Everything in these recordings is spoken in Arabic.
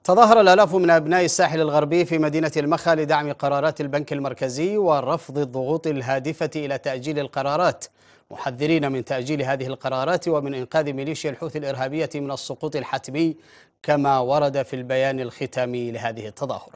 تظاهر الآلاف من أبناء الساحل الغربي في مدينة المخا لدعم قرارات البنك المركزي ورفض الضغوط الهادفة إلى تأجيل القرارات، محذرين من تأجيل هذه القرارات ومن إنقاذ ميليشيا الحوثي الإرهابية من السقوط الحتمي كما ورد في البيان الختامي لهذه التظاهرة.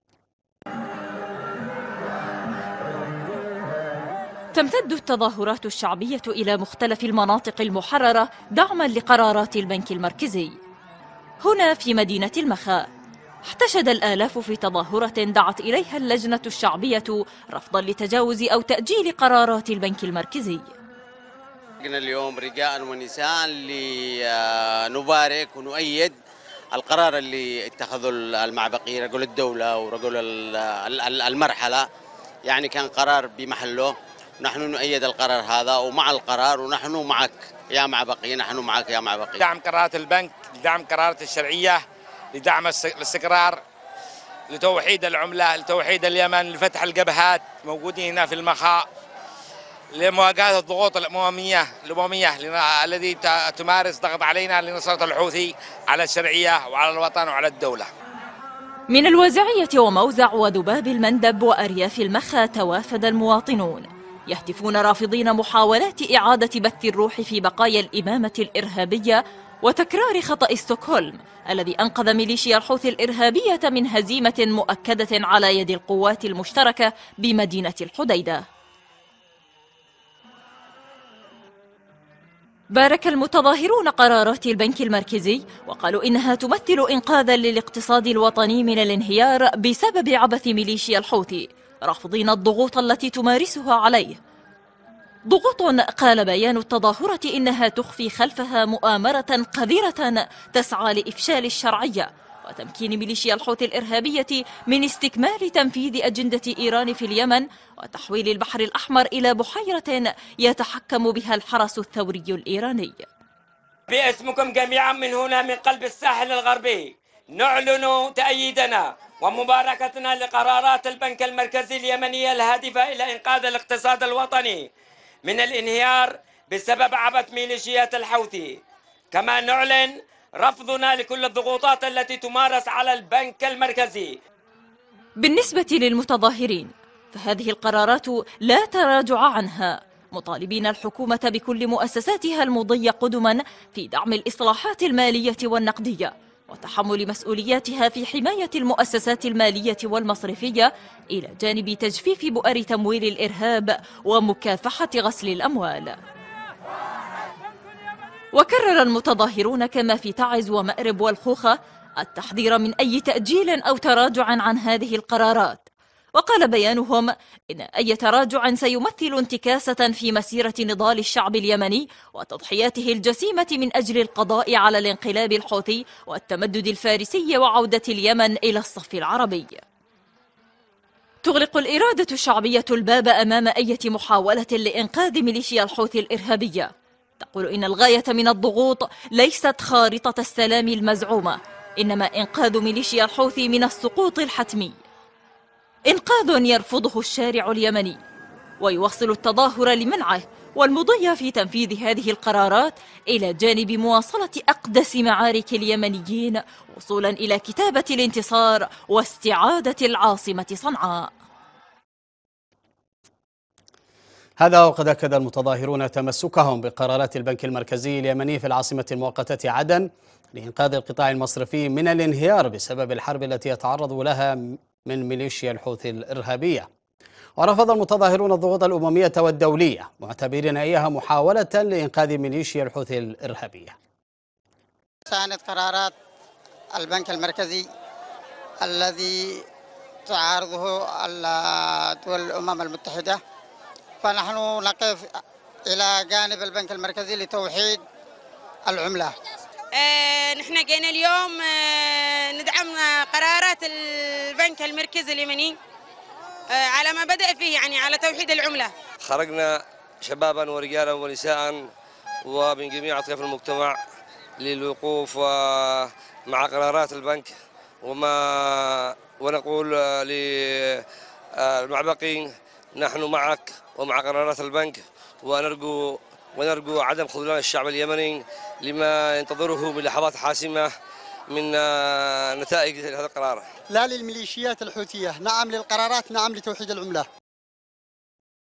تمتد التظاهرات الشعبية إلى مختلف المناطق المحررة دعما لقرارات البنك المركزي. هنا في مدينة المخا احتشد الآلاف في تظاهرة دعت إليها اللجنة الشعبية رفضا لتجاوز أو تأجيل قرارات البنك المركزي. اليوم رجاء ونساء لنبارك ونؤيد القرار اللي اتخذه المعبقي رجل الدولة ورجل المرحلة، يعني كان قرار بمحله. نحن نؤيد القرار هذا ومع القرار، ونحن معك يا معبقي، نحن معك يا معبقي. دعم قرارات البنك، لدعم قرارات الشرعية، لدعم الاستقرار، لتوحيد العملة، لتوحيد اليمن، لفتح الجبهات موجودين هنا في المخا، لمواجهة الضغوط الأممية التي تمارس ضغط علينا لنصرة الحوثي على الشرعية وعلى الوطن وعلى الدولة. من الوازعية وموزع وذباب المندب وأرياف المخا توافد المواطنون يهتفون رافضين محاولات إعادة بث الروح في بقايا الإمامة الإرهابية وتكرار خطأ ستوكهولم الذي أنقذ ميليشيا الحوثي الإرهابية من هزيمة مؤكدة على يد القوات المشتركة بمدينة الحديدة. بارك المتظاهرون قرارات البنك المركزي وقالوا إنها تمثل إنقاذا للاقتصاد الوطني من الانهيار بسبب عبث ميليشيا الحوثي، رافضين الضغوط التي تمارسها عليه. ضغوط قال بيان التظاهرة إنها تخفي خلفها مؤامرة قذرة تسعى لإفشال الشرعية وتمكين ميليشيا الحوثي الإرهابية من استكمال تنفيذ أجندة إيران في اليمن وتحويل البحر الأحمر إلى بحيرة يتحكم بها الحرس الثوري الإيراني. باسمكم جميعا من هنا من قلب الساحل الغربي نعلن تأييدنا ومباركتنا لقرارات البنك المركزي اليمني الهادفة إلى إنقاذ الاقتصاد الوطني من الانهيار بسبب عبث ميليشيات الحوثي. كما نعلن رفضنا لكل الضغوطات التي تمارس على البنك المركزي. بالنسبة للمتظاهرين فهذه القرارات لا تراجع عنها، مطالبين الحكومة بكل مؤسساتها المضية قدما في دعم الإصلاحات المالية والنقدية وتحمل مسؤولياتها في حماية المؤسسات المالية والمصرفية إلى جانب تجفيف بؤر تمويل الإرهاب ومكافحة غسل الأموال. وكرر المتظاهرون كما في تعز ومأرب والخوخة التحذير من أي تأجيل أو تراجع عن هذه القرارات، وقال بيانهم إن أي تراجع سيمثل انتكاسة في مسيرة نضال الشعب اليمني وتضحياته الجسيمة من أجل القضاء على الانقلاب الحوثي والتمدد الفارسي وعودة اليمن إلى الصف العربي. تغلق الإرادة الشعبية الباب أمام أي محاولة لإنقاذ ميليشيا الحوثي الإرهابية. تقول إن الغاية من الضغوط ليست خارطة السلام المزعومة، إنما إنقاذ ميليشيا الحوثي من السقوط الحتمي، إنقاذ يرفضه الشارع اليمني ويوصل التظاهر لمنعه والمضي في تنفيذ هذه القرارات إلى جانب مواصلة أقدس معارك اليمنيين وصولا إلى كتابة الانتصار واستعادة العاصمة صنعاء. هذا وقد أكد المتظاهرون تمسكهم بقرارات البنك المركزي اليمني في العاصمة المؤقتة عدن لإنقاذ القطاع المصرفي من الانهيار بسبب الحرب التي يتعرض لها من ميليشيا الحوثي الإرهابية. ورفض المتظاهرون الضغوط الأممية والدولية معتبرين أيها محاولة لإنقاذ ميليشيا الحوثي الإرهابية. كانت قرارات البنك المركزي الذي تعارضه دول الأمم المتحدة، فنحن نقف إلى جانب البنك المركزي لتوحيد العملة. نحن جينا اليوم ندعم قرارات البنك المركزي اليمني على ما بدأ فيه، يعني على توحيد العملة. خرجنا شبابا ورجالا ونساء ومن جميع أطياف المجتمع للوقوف مع قرارات البنك ونقول للمعبقين نحن معك ومع قرارات البنك، ونرجو عدم خذلان الشعب اليمني لما ينتظره من لحظات حاسمة من نتائج هذا القرار. لا للميليشيات الحوثية، نعم للقرارات، نعم لتوحيد العملة.